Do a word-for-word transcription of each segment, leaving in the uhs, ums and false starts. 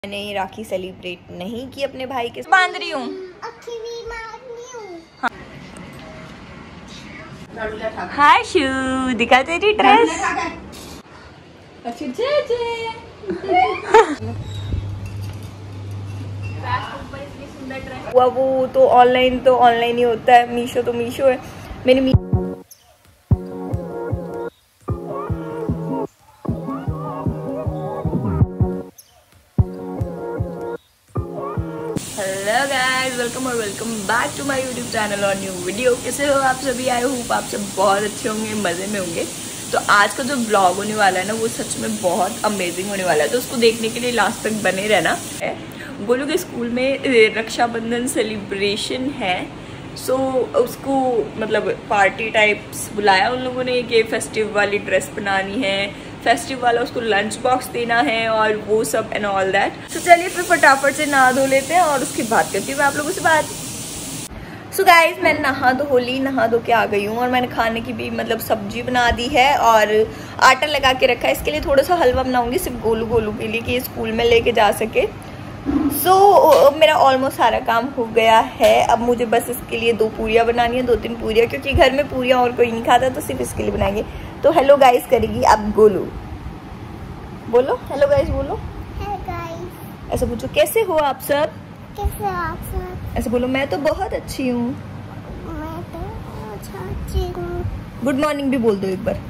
मैंने राखी सेलिब्रेट नहीं की अपने भाई के साथ। बांध रही हूँ। हाय शू, दिखा तेरी ड्रेस। वो वो तो ऑनलाइन तो ऑनलाइन ही होता है, मीशो तो मीशो है। मेरी मी... हेलो गाइस, वेलकम और welcome back to my YouTube channel और न्यू वीडियो। कैसे हो आप सभी? आई होप आप सब बहुत अच्छे होंगे, मज़े में होंगे। तो आज का जो ब्लॉग होने वाला है ना, वो सच में बहुत अमेजिंग होने वाला है। तो उसको देखने के लिए लास्ट तक बने रहना है। गोलू के स्कूल में रक्षाबंधन सेलिब्रेशन है, सो so, उसको मतलब पार्टी टाइप्स बुलाया उन लोगों ने कि फेस्टिव वाली ड्रेस बनानी है, फेस्टिव वाला उसको लंच बॉक्स देना है और वो सब एंड ऑल दैट। तो चलिए फिर फटाफट से नहा धो लेते हैं और उसकी बात करती हूँ मैं आप लोगों से बात। सो गाइज, मैं नहा धो ली नहा धो के आ गई हूँ और मैंने खाने की भी मतलब सब्जी बना दी है और आटा लगा के रखा है। इसके लिए थोड़ा सा हलवा बनाऊंगी सिर्फ गोलू गोलू के लिए कि स्कूल में लेके जा सके। सो so, मेरा ऑलमोस्ट सारा काम हो गया है। अब मुझे बस इसके लिए दो पूरियाँ बनानी है, दो तीन पूरियाँ, क्योंकि घर में पूरियाँ और कोई नहीं खाता तो सिर्फ इसके लिए बनाएंगे। तो हेलो गाइस करेगी अब गोलू। बोलो हेलो गाइस, बोलो हेलो गाइस। ऐसे पूछो कैसे हो आप सब? कैसे हो आप सब? ऐसे बोलो मैं तो बहुत अच्छी हूँ। मैं तो अच्छा अच्छी हूँ। गुड मॉर्निंग भी बोल दो एक बार,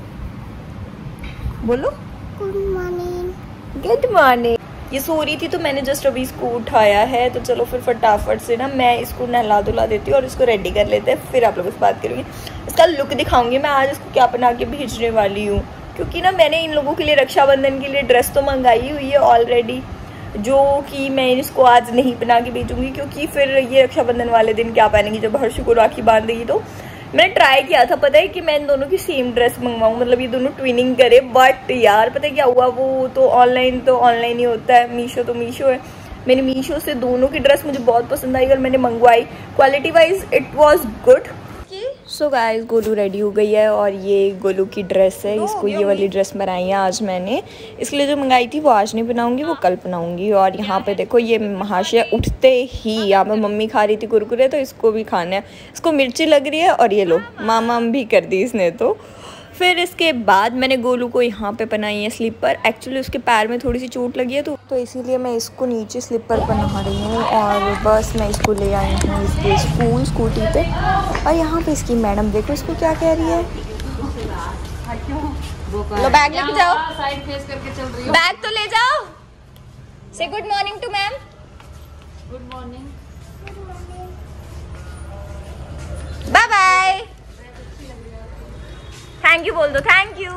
बोलो गुड मॉर्निंग। Good morning. ये सो रही थी तो मैंने जस्ट अभी इसको उठाया है। तो चलो फिर फटाफट से ना मैं इसको नहला धुला देती हूँ और इसको रेडी कर लेते हैं, फिर आप लोगों से बात करूँगी। इसका लुक दिखाऊंगी मैं आज इसको क्या बना के भेजने वाली हूँ, क्योंकि ना मैंने इन लोगों के लिए रक्षाबंधन के लिए ड्रेस तो मंगाई हुई है ऑलरेडी, जो कि मैं इसको आज नहीं बना के भेजूंगी, क्योंकि फिर ये रक्षाबंधन वाले दिन क्या पहनेंगी जब हर्षु को राखी बांध देगी। तो मैंने ट्राई किया था, पता है कि मैं इन दोनों की सेम ड्रेस मंगवाऊँ, मतलब ये दोनों ट्विनिंग करे, बट यार पता है क्या हुआ, वो तो ऑनलाइन तो ऑनलाइन ही होता है, मीशो तो मीशो है। मेरी मीशो से दोनों की ड्रेस मुझे बहुत पसंद आई और मैंने मंगवाई। Quality wise it was good. So guys, Golu ready हो गई है और ये गोलू की ड्रेस है। इसको ये वाली ड्रेस बनाई है आज मैंने। इसके लिए जो मंगाई थी वो आज नहीं बनाऊंगी, वो कल बनाऊंगी। और यहाँ पे देखो ये महाशय उठते ही यहाँ पे मम्मी खा रही थी कुरकुरे, तो इसको भी खाना है। इसको मिर्ची लग रही है और ये लो मामा भी कर दी इसने। तो फिर इसके बाद मैंने गोलू को यहाँ पे बनाई है स्लीपर। एक्चुअली उसके पैर में थोड़ी सी चोट लगी है, तो तो इसीलिए मैं इसको नीचे स्लीपर पर नहा रही हूँ। और बस मैं इसको ले आई हूँ इसके स्कूल स्कूटी पे। और यहाँ पे इसकी मैडम देखो इसको क्या कह रही है। लो बैग लेके जाओ, साइड फेस करके चल रही हो। बैग तो ले जाओ। से good morning to ma'am. Good morning, bye bye, thank you बोल दो, थैंक यू,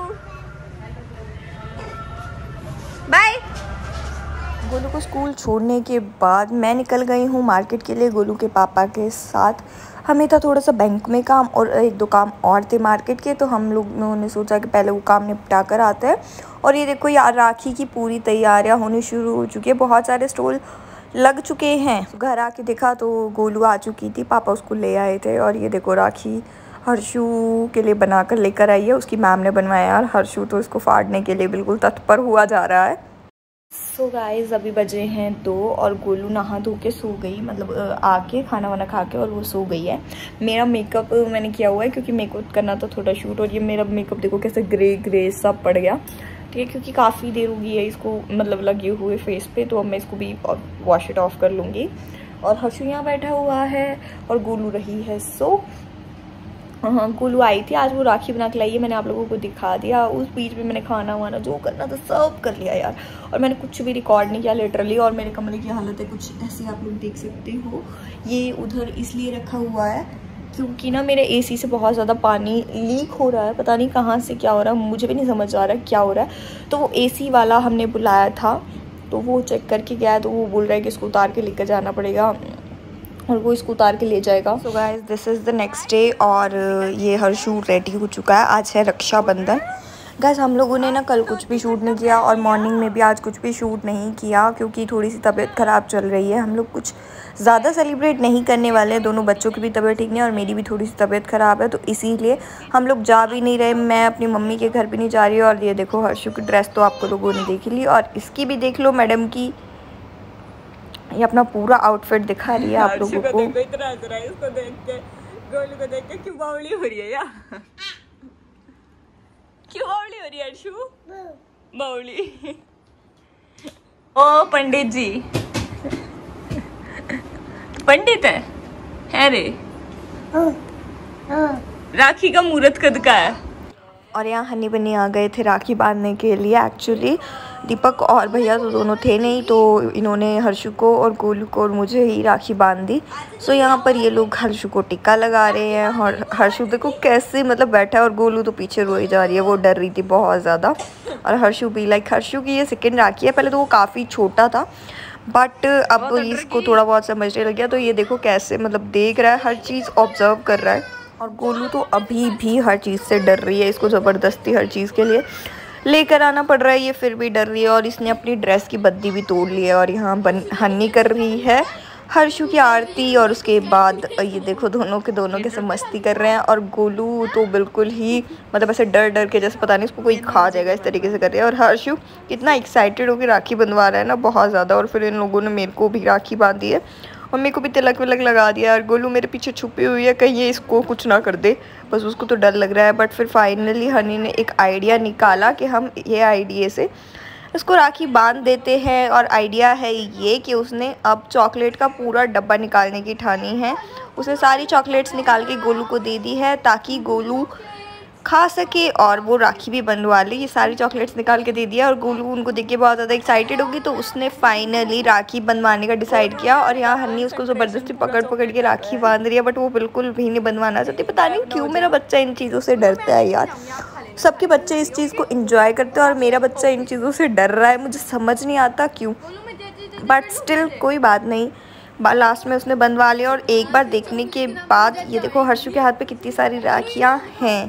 बाय। गोलू को स्कूल छोड़ने के बाद मैं निकल गई हूँ मार्केट के लिए गोलू के पापा के साथ। हमें था थोड़ा सा बैंक में काम और एक दो काम और थे मार्केट के, तो हम लोगों ने सोचा कि पहले वो काम निपटा कर आते हैं। और ये देखो यार, राखी की पूरी तैयारियाँ होनी शुरू हो चुकी है, बहुत सारे स्टॉल लग चुके हैं। घर आके देखा तो गोलू आ चुकी थी, पापा उसको ले आए थे। और ये देखो राखी हर्षु के लिए बनाकर लेकर आई है, उसकी मैम ने बनवाया। और हर्षु तो इसको फाड़ने के लिए बिल्कुल तत्पर हुआ जा रहा है। सो गाइस, अभी बजे हैं दो और गोलू नहा धो के सो गई, मतलब आके खाना वाना खा के और वो सो गई है। मेरा मेकअप मैंने किया हुआ है क्योंकि मेकअप करना था थोड़ा शूट। और ये मेरा मेकअप देखो कैसे ग्रे ग्रे सब पड़ गया, ठीक है, क्योंकि काफ़ी देर हो गई है इसको मतलब लगे हुए फेस पे। तो अब मैं इसको भी वॉश इट ऑफ कर लूँगी। और हर्षु यहाँ बैठा हुआ है और गोलू रही है सो। हाँ, गोलू आई थी आज, वो राखी बना के लाई है, मैंने आप लोगों को दिखा दिया। उस बीच में मैंने खाना वाना जो करना था सब कर लिया यार। और मैंने कुछ भी रिकॉर्ड नहीं किया लिटरली। और मेरे कमरे की हालत है कुछ ऐसे, आप लोग देख सकते हो। ये उधर इसलिए रखा हुआ है क्योंकि ना मेरे एसी से बहुत ज़्यादा पानी लीक हो रहा है, पता नहीं कहाँ से क्या हो रहा है, मुझे भी नहीं समझ आ रहा है क्या हो रहा है। तो वो एसी वाला हमने बुलाया था, तो वो चेक करके गया, तो वो बोल रहा है कि इसको उतार के लेकर जाना पड़ेगा और वो इसको उतार के ले जाएगा। So guys, this is the next day और ये हर्षु रेडी हो चुका है। आज है रक्षाबंधन। गाइस, हम लोगों ने ना कल कुछ भी शूट नहीं किया और मॉर्निंग में भी आज कुछ भी शूट नहीं किया, क्योंकि थोड़ी सी तबीयत ख़राब चल रही है। हम लोग कुछ ज़्यादा सेलिब्रेट नहीं करने वाले हैं, दोनों बच्चों की भी तबीयत ठीक नहीं है और मेरी भी थोड़ी सी तबीयत ख़राब है, तो इसीलिए हम लोग जा भी नहीं रहे। मैं अपनी मम्मी के घर भी नहीं जा रही। और ये देखो हर्षु की ड्रेस तो आपको लोगों ने देख ली और इसकी भी देख लो मैडम की। ये अपना पूरा आउटफिट दिखा रही है आप लोगों को। देखो इतना हंस रहा है इसको देख के, गोलू को देख के। क्यों बावली हो रही है या क्यों बावली हो रही है अर्शु? बावली। ओ पंडित जी, पंडित है है रे। राखी का मुहूर्त कद का है? और यहाँ हनी बनी आ गए थे राखी बांधने के लिए। एक्चुअली दीपक और भैया तो दोनों थे नहीं, तो इन्होंने हर्षु को और गोलू को और मुझे ही राखी बांध दी। सो यहाँ पर ये लोग हर्षु को टिक्का लगा रहे हैं और हर्षु देखो कैसे मतलब बैठा है और गोलू तो पीछे रोई जा रही है, वो डर रही थी बहुत ज़्यादा। और हर्षु भी लाइक हर्षु की ये सेकेंड राखी है, पहले तो वो काफ़ी छोटा था बट अब इसको थोड़ा बहुत समझने लग गया। तो ये देखो कैसे मतलब देख रहा है, हर चीज़ ऑब्जर्व कर रहा है। और गोलू तो अभी भी हर चीज़ से डर रही है, इसको ज़बरदस्ती हर चीज़ के लिए लेकर आना पड़ रहा है, ये फिर भी डर रही है। और इसने अपनी ड्रेस की बद्दी भी तोड़ ली है। और यहाँ बन हन्नी कर रही है हर्षु की आरती। और उसके बाद ये देखो दोनों के दोनों कैसे मस्ती कर रहे हैं। और गोलू तो बिल्कुल ही मतलब ऐसे डर डर के जैसे पता नहीं इसको कोई खा जाएगा इस तरीके से कर रही है। और हर्षु कितना एक्साइटेड होकर राखी बंधवा रहा है ना, बहुत ज़्यादा। और फिर इन लोगों ने मेरे को भी राखी बांधी है, मम्मी को भी तिलक विलक लगा दिया। और गोलू मेरे पीछे छुपी हुई है, कहीं ये इसको कुछ ना कर दे, बस उसको तो डर लग रहा है। बट फिर फाइनली हनी ने एक आइडिया निकाला कि हम ये आइडिया से इसको राखी बांध देते हैं। और आइडिया है ये कि उसने अब चॉकलेट का पूरा डब्बा निकालने की ठानी है। उसने सारी चॉकलेट्स निकाल के गोलू को दे दी है ताकि गोलू खा सके और वो राखी भी बंधवा ली। ये सारी चॉकलेट्स निकाल के दे दिया और गोलू उनको देख के बहुत ज़्यादा एक्साइटेड होगी, तो उसने फाइनली राखी बंधवाने का डिसाइड किया। और यहाँ हन्नी उसको ज़बरदस्ती पकड़ पकड़ के राखी बांध रही है, बट वो बिल्कुल भी नहीं बंधवाना चाहती। पता नहीं क्यों मेरा बच्चा इन चीज़ों से डरता है यार। सबके बच्चे इस चीज़ को इंजॉय करते हैं और मेरा बच्चा इन चीज़ों से डर रहा है, मुझे समझ नहीं आता क्यों। बट स्टिल कोई बात नहीं, लास्ट में उसने बंधवा लिया। और एक बार देखने के बाद ये देखो हर्षु के हाथ पे कितनी सारी राखियाँ हैं।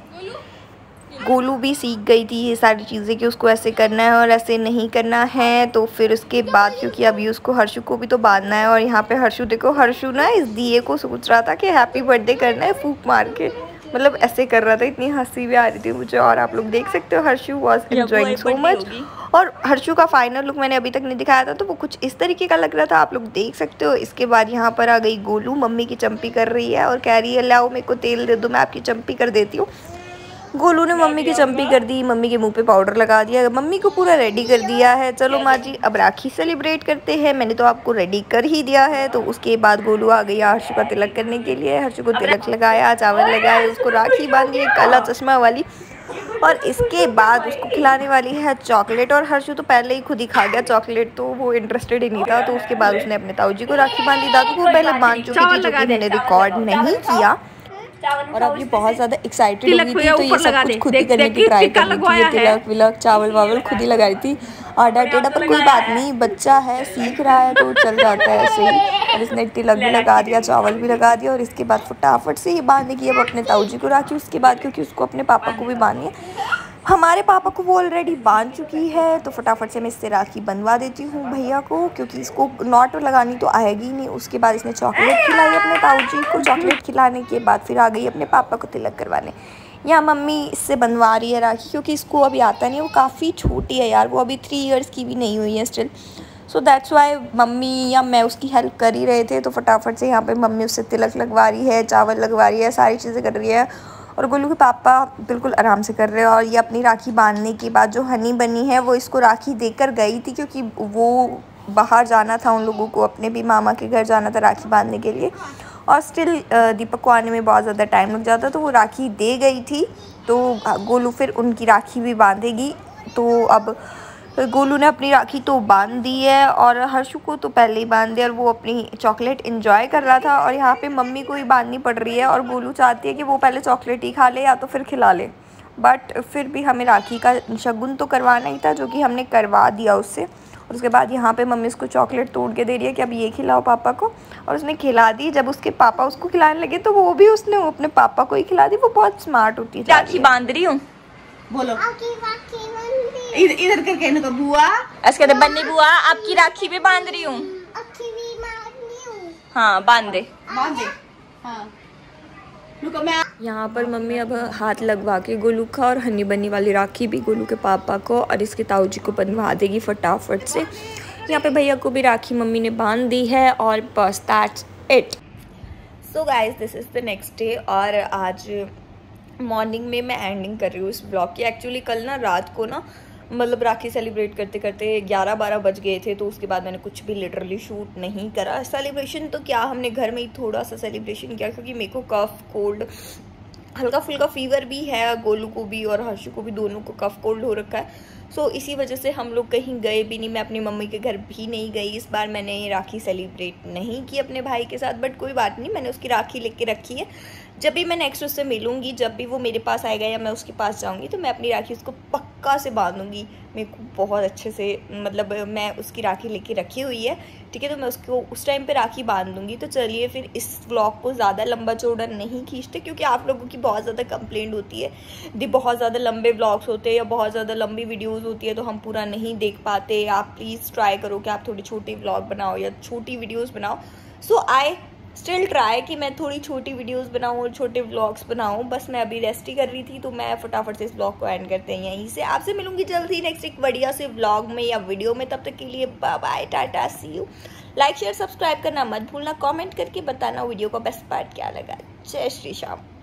गोलू भी सीख गई थी ये सारी चीज़ें कि उसको ऐसे करना है और ऐसे नहीं करना है। तो फिर उसके बाद क्योंकि अभी उसको हर्षु को भी तो बांधना है। और यहाँ पे हर्षु देखो, हर्षु ना इस दिए को सोच रहा था कि हैप्पी बर्थडे करना है फूंक मार के, मतलब ऐसे कर रहा था। इतनी हंसी भी आ रही थी मुझे। और आप लोग देख सकते हो Harshu was enjoying so much. और हर्षु का फाइनल लुक मैंने अभी तक नहीं दिखाया था, तो वो कुछ इस तरीके का लग रहा था, आप लोग देख सकते हो। इसके बाद यहाँ पर आ गई गोलू, मम्मी की चंपी कर रही है और कह रही है लाओ मेरे को तेल दे दो, मैं आपकी चंपी कर देती हूँ। गोलू ने मम्मी की चंपी कर दी, मम्मी के मुंह पे पाउडर लगा दिया, मम्मी को पूरा रेडी कर दिया है। चलो माँ जी अब राखी सेलिब्रेट करते हैं, मैंने तो आपको रेडी कर ही दिया है। तो उसके बाद गोलू आ गई हर्षु का तिलक करने के लिए। हर्षु को तिलक लगाया, चावल लगाए, उसको राखी बांधी काला चश्मा वाली। और इसके बाद उसको खिलाने वाली है चॉकलेट। और हर्षु तो पहले ही खुद ही खा गया चॉकलेट, तो वो इंटरेस्टेड ही नहीं था। तो उसके बाद उसने अपने ताऊ जी को राखी बांधी। दादू को पहले बांध चुकी थी, जो कि मैंने रिकॉर्ड नहीं किया। और अब ये बहुत ज़्यादा एक्साइटेड हो गई थी, तो ये सब कुछ खुद ही करने की ट्राई कर रही थी। ये तिलक विलक चावल वावल खुद ही लगाई थी। आडा टेढ़ा, पर कोई बात नहीं, बच्चा है सीख रहा है तो चल जाता है ऐसे ही। और इसने तिलक भी लगा दिया, चावल भी लगा दिया। और इसके बाद फटाफट से ये बांधने की अब अपने ताऊ जी को राखी। उसके बाद क्योंकि उसको अपने पापा को भी बांधनी है, हमारे पापा को वो ऑलरेडी बांध चुकी है, तो फटाफट से मैं इससे राखी बनवा देती हूँ भैया को, क्योंकि इसको नॉट लगानी तो आएगी नहीं। उसके बाद इसने चॉकलेट खिलाई अपने ताऊ जी को। चॉकलेट खिलाने के बाद फिर आ गई अपने पापा को तिलक करवाने। यहाँ मम्मी इससे बनवा रही है राखी, क्योंकि इसको अभी आता नहीं है, वो काफ़ी छोटी है यार, वो अभी थ्री इयर्स की भी नहीं हुई है still. So that's why mummy या मैं उसकी हेल्प कर ही रहे थे। तो फटाफट से यहाँ पे मम्मी उससे तिलक लगवा रही है, चावल लगवा रही है, सारी चीज़ें कर रही है। और गोलू के पापा बिल्कुल आराम से कर रहे हैं। और ये अपनी राखी बांधने के बाद जो हनी बनी है वो इसको राखी देकर गई थी, क्योंकि वो बाहर जाना था, उन लोगों को अपने भी मामा के घर जाना था राखी बांधने के लिए। और स्टिल दीपक को आने में बहुत ज़्यादा टाइम लग जाता, तो वो राखी दे गई थी। तो गोलू फिर उनकी राखी भी बांधेगी। तो अब गोलू ने अपनी राखी तो बांध दी है और हर्षु को तो पहले ही बांध दिया, और वो अपनी चॉकलेट एंजॉय कर रहा था। और यहाँ पे मम्मी को ही बांधनी पड़ रही है, और गोलू चाहती है कि वो पहले चॉकलेट ही खा ले या तो फिर खिला ले। बट फिर भी हमें राखी का शगुन तो करवाना ही था, जो कि हमने करवा दिया उससे। और उसके बाद यहाँ पे मम्मी उसको चॉकलेट तोड़ के दे रही है कि अब ये खिलाओ पापा को। और उसने खिला दी। जब उसके पापा उसको खिलाने लगे तो वो भी उसने अपने पापा को ही खिला दी। वो बहुत स्मार्ट होती है। राखी बांध रही हूँ, बोलो इधर करके इनका बुआ ऐसे कहते बन्नी बुआ आपकी राखी भी बांध रही हूँ। हाँ बांध दे बांध दे। हाँ यहाँ पर मम्मी अब हाथ लगवा के गोलू का और हनी बनी वाली राखी भी गोलू के पापा को और इसके ताऊ जी को बनवा देगी फटाफट से। यहाँ पे भैया को भी राखी मम्मी ने बांध दी है और बस that's it. So guys this is the next day और आज मॉर्निंग में मैं एंडिंग कर रही हूँ इस ब्लॉग की। एक्चुअली कल ना रात को ना मतलब राखी सेलिब्रेट करते करते ग्यारह बारह बज गए थे, तो उसके बाद मैंने कुछ भी लिटरली शूट नहीं करा। सेलिब्रेशन तो क्या, हमने घर में ही थोड़ा सा सेलिब्रेशन किया क्योंकि मेरे को कफ कोल्ड हल्का फुल्का फीवर भी है, गोलू को भी और हर्षू को भी, दोनों को कफ कोल्ड हो रखा है। सो so, इसी वजह से हम लोग कहीं गए भी नहीं, मैं अपनी मम्मी के घर भी नहीं गई। इस बार मैंने राखी सेलिब्रेट नहीं की अपने भाई के साथ, बट कोई बात नहीं, मैंने उसकी राखी लेके रखी है। जब भी मैं नेक्स्ट उससे मिलूंगी, जब भी वो मेरे पास आएगा या मैं उसके पास जाऊंगी, तो मैं अपनी राखी उसको पक्का से बांधूंगी। मेरे को बहुत अच्छे से मतलब मैं उसकी राखी लेके रखी हुई है, ठीक है, तो मैं उसको उस टाइम पे राखी बांध दूंगी। तो चलिए फिर इस व्लॉग को ज़्यादा लंबा चौड़ा नहीं खींचते, क्योंकि आप लोगों की बहुत ज़्यादा कंप्लेंट होती है दी बहुत ज़्यादा लंबे व्लॉग्स होते हैं या बहुत ज़्यादा लंबी वीडियोज़ होती है तो हम पूरा नहीं देख पाते। आप प्लीज़ ट्राई करो कि आप थोड़ी छोटी व्लॉग बनाओ या छोटी वीडियोज़ बनाओ। सो आई स्टिल ट्राई कि मैं थोड़ी छोटी वीडियोस बनाऊँ और छोटे व्लॉग्स बनाऊँ। बस मैं अभी रेस्ट ही कर रही थी, तो मैं फटाफट से इस व्लॉग को एंड करते हैं यहीं से। आपसे मिलूंगी जल्दी नेक्स्ट एक बढ़िया से व्लॉग में या वीडियो में। तब तक के लिए bye bye, tata, see you. Like share subscribe करना मत भूलना, कमेंट करके बताना वीडियो का बेस्ट पार्ट क्या लगा। जय श्री श्याम।